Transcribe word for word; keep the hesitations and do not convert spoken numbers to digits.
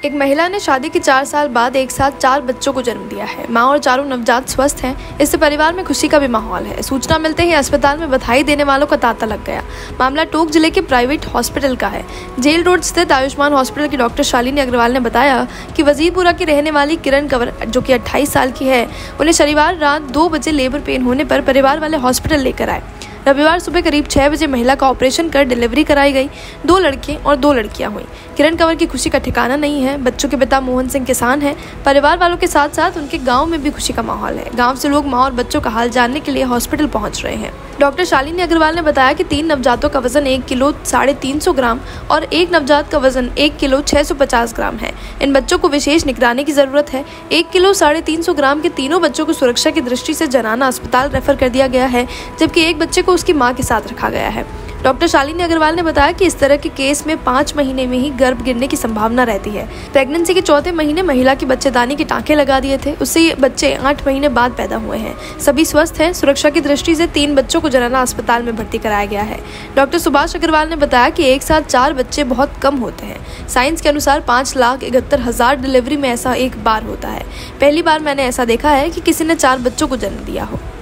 एक महिला ने शादी के चार साल बाद एक साथ चार बच्चों को जन्म दिया है। मां और चारों नवजात स्वस्थ हैं। इससे परिवार में खुशी का भी माहौल है। सूचना मिलते ही अस्पताल में बधाई देने वालों का तांता लग गया। मामला टोंक जिले के प्राइवेट हॉस्पिटल का है। जेल रोड स्थित आयुष्मान हॉस्पिटल की डॉक्टर शालिनी अग्रवाल ने बताया कि वजीरपुरा की रहने वाली किरण कंवर, जो कि अट्ठाईस साल की है, उन्हें शनिवार रात दो बजे लेबर पेन होने पर परिवार वाले हॉस्पिटल लेकर आए। रविवार सुबह करीब छह बजे महिला का ऑपरेशन कर डिलीवरी कराई गई। दो लड़के और दो लड़कियां हुई। किरण कंवर की खुशी का ठिकाना नहीं है। बच्चों के पिता मोहन सिंह किसान हैं। परिवार वालों के साथ साथ उनके गांव में भी खुशी का माहौल है। गांव से लोग मां और बच्चों का हाल जानने के लिए हॉस्पिटल पहुंच रहे हैं। डॉक्टर शालिनी अग्रवाल ने बताया कि तीन नवजातों का वजन एक किलो साढ़े तीन सौ ग्राम और एक नवजात का वजन एक किलो छह सौ पचास ग्राम है। इन बच्चों को विशेष निगरानी की जरूरत है। एक किलो साढ़े तीन सौ ग्राम के तीनों बच्चों को सुरक्षा की दृष्टि से जनाना अस्पताल रेफर कर दिया गया है, जबकि एक बच्चे को उसकी मां के साथ रखा गया है। डॉक्टर शालिनी अग्रवाल ने बताया कि इस तरह के केस में पाँच महीने में ही गर्भ गिरने की संभावना रहती है। प्रेगनेंसी के चौथे महीने महिला की बच्चेदानी के टांके लगा दिए थे। उससे ये बच्चे आठ महीने बाद पैदा हुए हैं। सभी स्वस्थ हैं। सुरक्षा की दृष्टि से तीन बच्चों को जनाना अस्पताल में भर्ती कराया गया है। डॉक्टर सुभाष अग्रवाल ने बताया कि एक साथ चार बच्चे बहुत कम होते हैं। साइंस के अनुसार पाँच लाख इकहत्तर हजार डिलीवरी में ऐसा एक बार होता है। पहली बार मैंने ऐसा देखा है कि किसी ने चार बच्चों को जन्म दिया हो।